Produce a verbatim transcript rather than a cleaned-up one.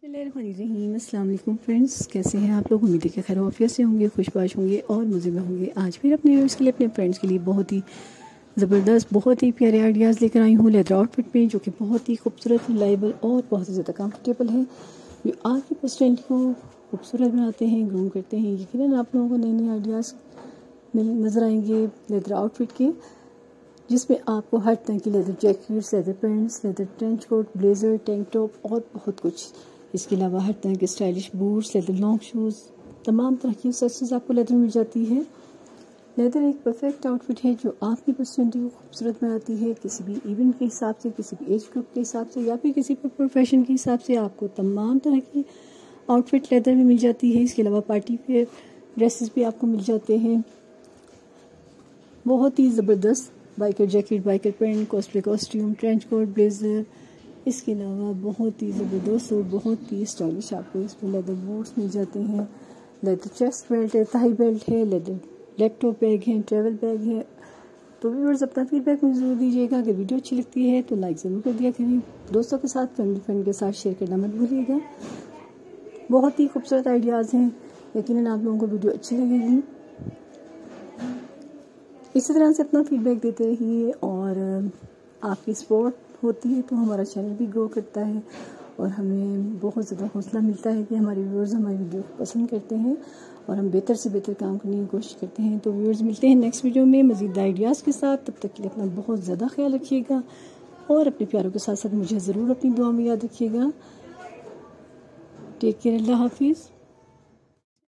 बिस्मिल्लाहिर्रहमानिर्रहीम। अस्सलाम वालेकुम फ्रेंड्स, कैसे हैं आप लोग? उम्मीद है कि खैर ऑफियत से होंगे, खुशबाश होंगे और मज़े में होंगे। आज फिर अपने व्यूअर्स के लिए, अपने फ्रेंड्स के लिए बहुत ही ज़बरदस्त, बहुत ही प्यारे आइडियाज़ लेकर आई हूँ लेदर आउटफिट में, जो कि बहुत ही खूबसूरत, रिलायबल और बहुत ही ज़्यादा कंफर्टेबल है, जो आपकी पर्सनैलिटी को खूबसूरत बनाते हैं, ग्रूम करते हैं। यकीनन आप लोगों को नए नए आइडियाज़ नज़र आएंगे लेदर आउटफिट के, जिसमें आपको हर तरह की leather jackets, leather pants, leather trench coat, blazer, tank top और बहुत कुछ। इसके अलावा हर तरह के stylish boots, leather long shoes, तमाम तरह की एक्सेसरीज आपको लेदर मिल जाती है। लेदर एक परफेक्ट आउटफिट है जो आपकी पर्सनैलिटी को खूबसूरत बनाती है। किसी भी इवेंट के हिसाब से, किसी भी एज ग्रुप के हिसाब से या फिर किसी भी प्रोफेशन के हिसाब से आपको तमाम तरह की आउटफिट लेदर में मिल जाती है। इसके अलावा पार्टी वेयर ड्रेसेस भी आपको मिल जाते हैं। बहुत ही ज़बरदस्त biker jacket, biker pant, cosplay costume, trench coat, blazer, इसके अलावा बहुत ही ज़बरदस्त और बहुत ही स्टाइलिश आपको इसमें लेदर बूट्स मिल जाते हैं। लेदर चेस्ट बेल्ट है, थाई बेल्ट है, लेदर लैपटॉप बैग है, ट्रैवल बैग है। तो व्यूअर्स, अपना फीडबैक मुझे ज़रूर दीजिएगा। अगर वीडियो अच्छी लगती है तो लाइक ज़रूर कर दिया करें, दोस्तों के साथ, फैमिली फ्रेंड के साथ शेयर करना मत भूलिएगा। बहुत ही खूबसूरत आइडियाज़ हैं, यकीनन आप लोगों को वीडियो अच्छी लगेगी। इसी तरह से अपना फीडबैक देते रहिए और आपकी सपोर्ट होती है तो हमारा चैनल भी ग्रो करता है और हमें बहुत ज़्यादा हौसला मिलता है कि हमारे व्यूअर्स हमारी वीडियो को पसंद करते हैं और हम बेहतर से बेहतर काम करने की कोशिश करते हैं। तो व्यूअर्स, मिलते हैं नेक्स्ट वीडियो में मज़ीद आइडियाज़ के साथ। तब तक के लिए अपना बहुत ज़्यादा ख्याल रखिएगा और अपने प्यारों के साथ साथ मुझे ज़रूर अपनी दुआ में याद रखिएगा। टेक केयर, अल्लाह हाफिज़।